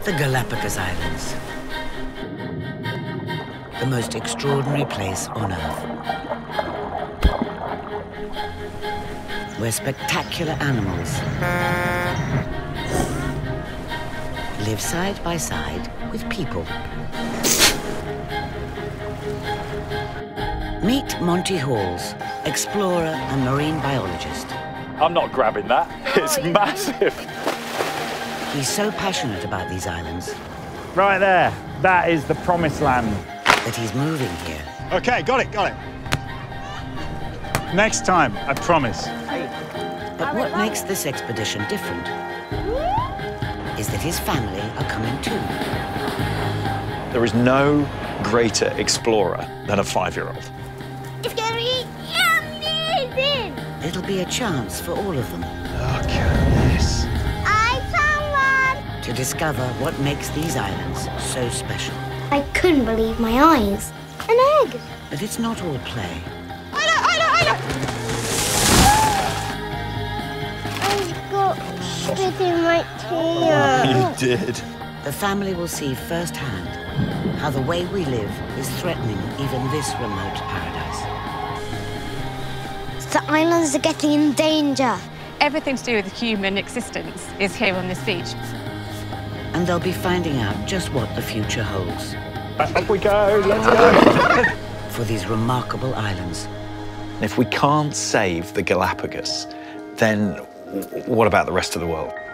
The Galapagos Islands. The most extraordinary place on Earth. Where spectacular animals live side by side with people. Meet Monty Halls, explorer and marine biologist. I'm not grabbing that. It's massive. He's so passionate about these islands. Right there. That is the promised land. That he's moving here. OK, got it. Next time, I promise. But what makes this expedition different is that his family are coming too. There is no greater explorer than a 5-year-old. It's gonna be amazing! It'll be a chance for all of them. Look at this. I found one! To discover what makes these islands so special. I couldn't believe my eyes. An egg! But it's not all play. I got spit in my tear. You did. The family will see firsthand how the way we live is threatening even this remote paradise. The islands are getting in danger. Everything to do with human existence is here on this beach. And they'll be finding out just what the future holds. Up we go, let's go. For these remarkable islands. If we can't save the Galapagos, then what about the rest of the world?